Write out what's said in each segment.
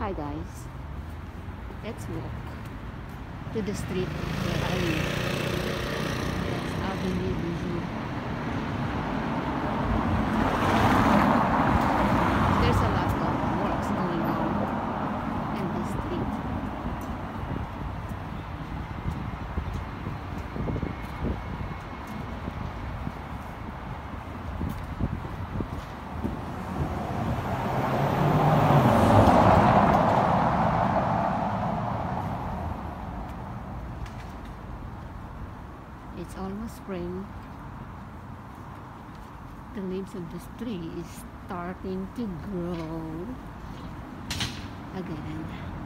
Hi guys, let's walk to the street where I live. That's Avenue Bijou. There's a lot of works going on in this street. It's almost spring. The leaves of this tree is starting to grow again.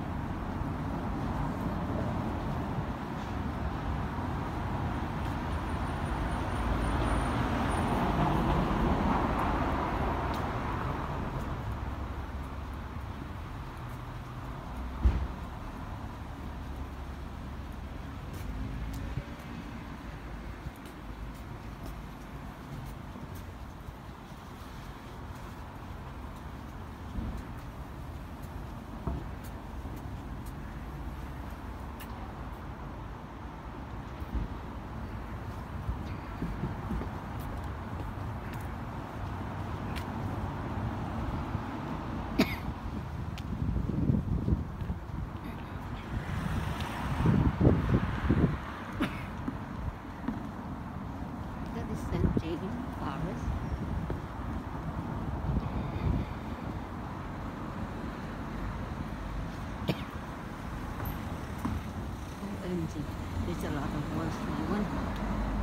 That is St. James Paris. OMG, there's a lot of works going on.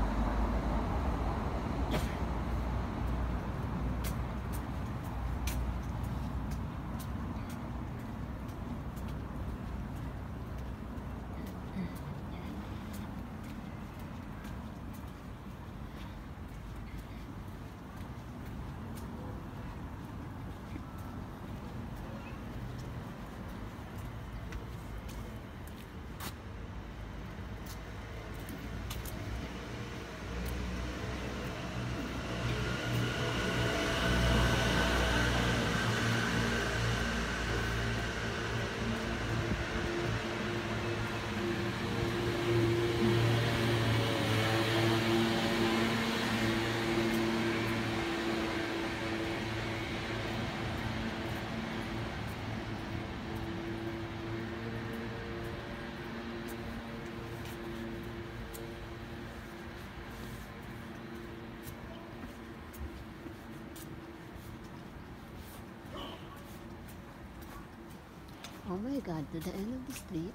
Oh my god, to the end of the street.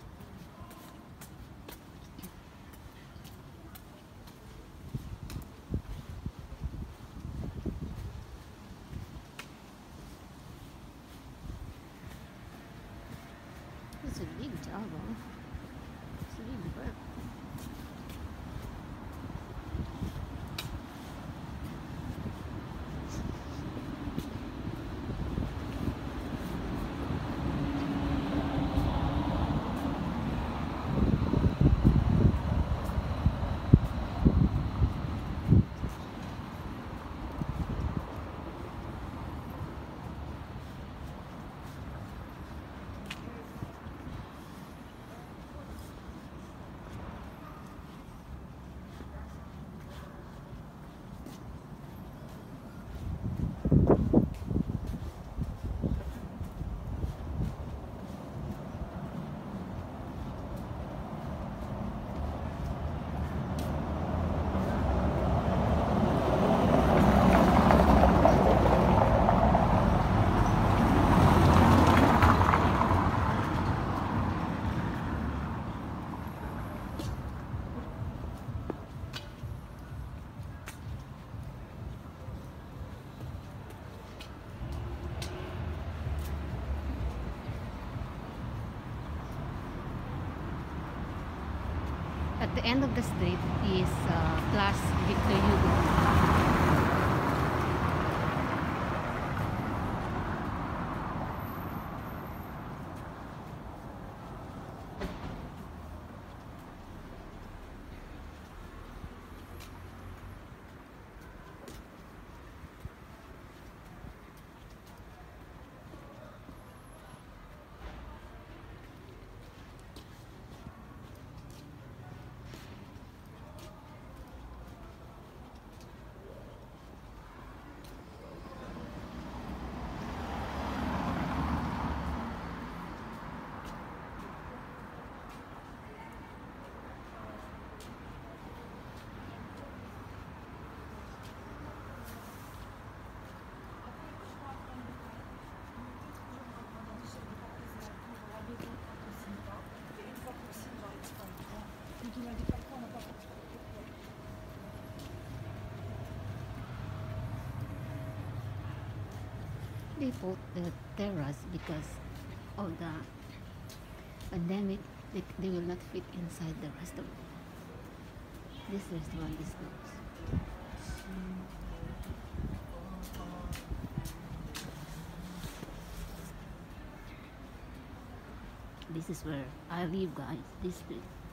It's a big job, huh? It's a big work. At the end of the street is Place Victor Hugo. they put the terrace because of the pandemic. They will not fit inside the restaurant. This restaurant is closed. This is where I live, guys. This place.